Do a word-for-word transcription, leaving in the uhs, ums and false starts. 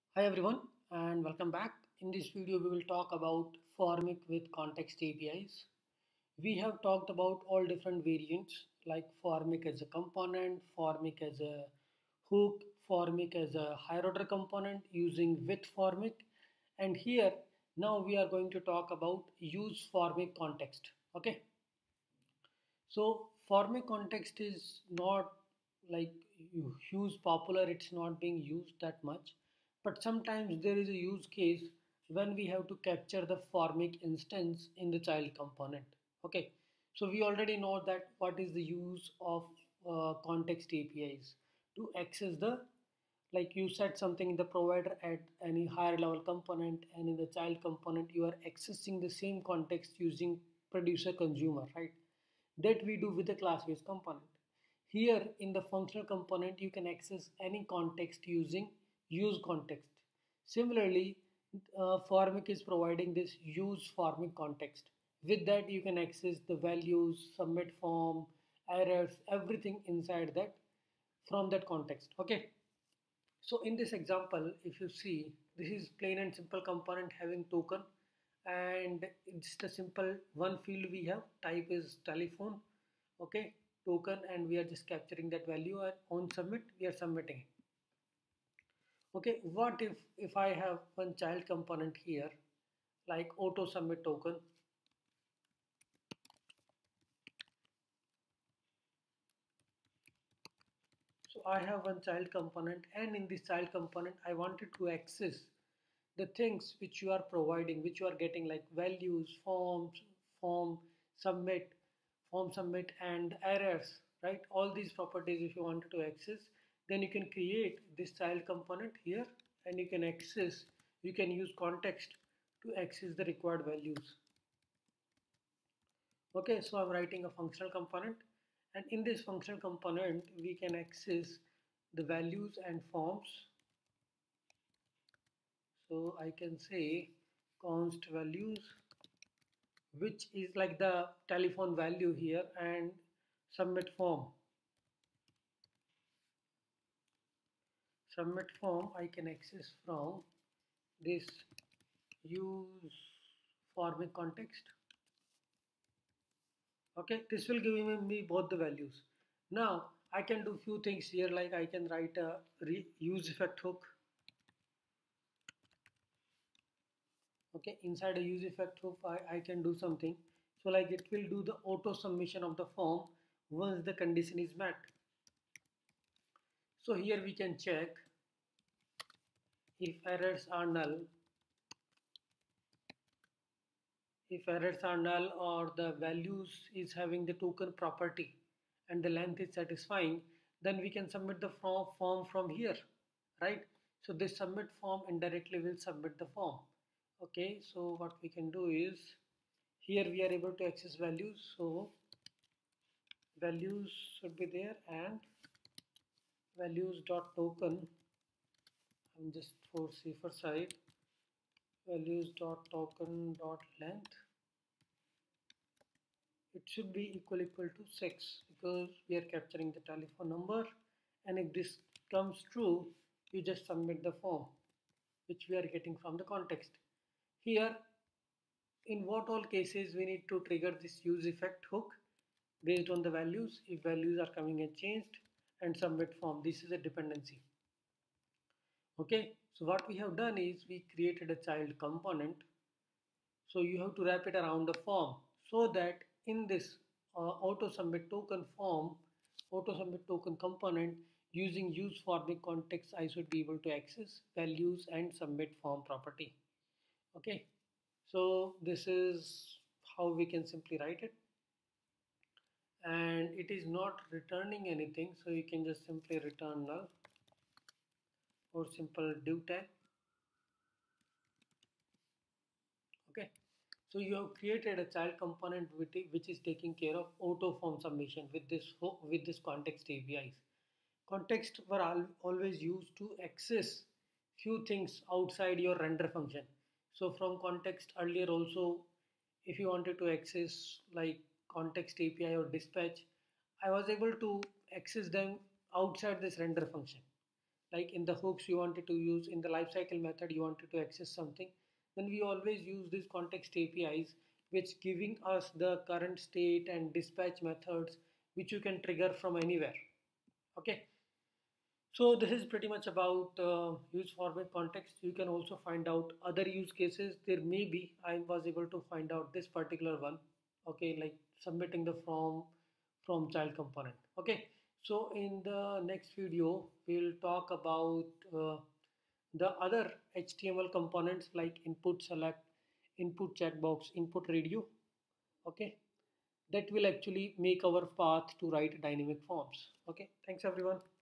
Hi everyone and welcome back. In this video we will talk about Formic with context A P Is. We have talked about all different variants like Formic as a component, Formic as a hook, Formic as a higher order component using with Formic, and here now we are going to talk about use Formic context. Okay. So Formic context is not like huge popular, it's not being used that much. But sometimes there is a use case when we have to capture the Formic instance in the child component. Okay, so we already know that what is the use of uh, context A P Is to access the, like you said something in the provider at any higher level component, and in the child component you are accessing the same context using producer consumer, right? That we do with the class based component. Here in the functional component you can access any context using use context. Similarly, uh, Formic is providing this use Formic context. With that you can access the values, submit form, errors, everything inside that from that context. Okay, so in this example, if you see, this is plain and simple component having token, and it's the simple one field we have, type is telephone, okay, token, and we are just capturing that value, and on submit we are submitting it. Okay, what if if I have one child component here like auto submit token. So I have one child component, and in this child component I wanted to access the things which you are providing, which you are getting, like values, forms, form, submit, form submit, and errors, right? All these properties if you wanted to access, then you can create this child component here, and you can access, you can use context to access the required values. Okay, so I'm writing a functional component, and in this functional component we can access the values and forms. So I can say const values, which is like the telephone value here, and submit form. Submit form I can access from this use Formic context. Okay, this will give me both the values. Now I can do few things here, like I can write a use effect hook. Okay, inside a use effect hook I, I can do something. So like it will do the auto submission of the form once the condition is met. So here we can check if errors are null. If errors are null or the values is having the token property and the length is satisfying, then we can submit the form, form from here, right? So this submit form indirectly will submit the form. Okay, so what we can do is, here we are able to access values, so values should be there, and values dot token, I'm just for safer side, values dot token dot length, it should be equal equal to six, because we are capturing the telephone number, and if this comes true you just submit the form which we are getting from the context. Here in what all cases we need to trigger this use effect hook based on the values, if values are coming and changed, and submit form, this is a dependency. Okay, so what we have done is we created a child component. So you have to wrap it around the form, so that in this uh, auto submit token form, auto submit token component, using use Formic context, I should be able to access values and submit form property. Okay, so this is how we can simply write it, and it is not returning anything, so you can just simply return null or simple div tag. Okay, so you have created a child component which is taking care of auto form submission with this with this context A P Is. Context were al always used to access few things outside your render function. So from context earlier also, if you wanted to access like context A P I or dispatch, I was able to access them outside this render function. like in the hooks you wanted to use, in the lifecycle method you wanted to access something, then we always use these context A P Is, which giving us the current state and dispatch methods which you can trigger from anywhere. Okay, so this is pretty much about uh, use format context. You can also find out other use cases. There may be, I was able to find out this particular one. Okay, like submitting the form from child component. Okay, so in the next video, we'll talk about uh, the other H T M L components like input select, input checkbox, input radio. Okay, that will actually make our path to write dynamic forms. Okay, thanks everyone.